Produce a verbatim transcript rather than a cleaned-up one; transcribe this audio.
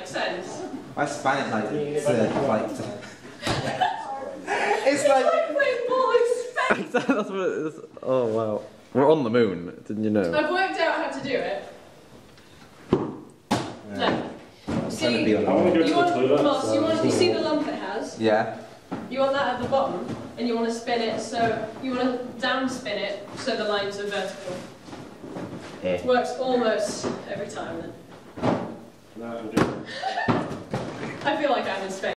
makes sense. I span it like to, like to... It's It's like... like playing ball in space. That's what it is. Oh wow. We're on the moon, didn't you know? I've worked out how to do it. Yeah. No. Trying to be on I want to go to You the want, toilet. Moss, so- you want, you see the lump it has? Yeah. You want that at the bottom, and you want to spin it so, you want to down spin it so the lines are vertical. Eh. Works almost every time then. No, I'm doing it. I feel like I'm in space.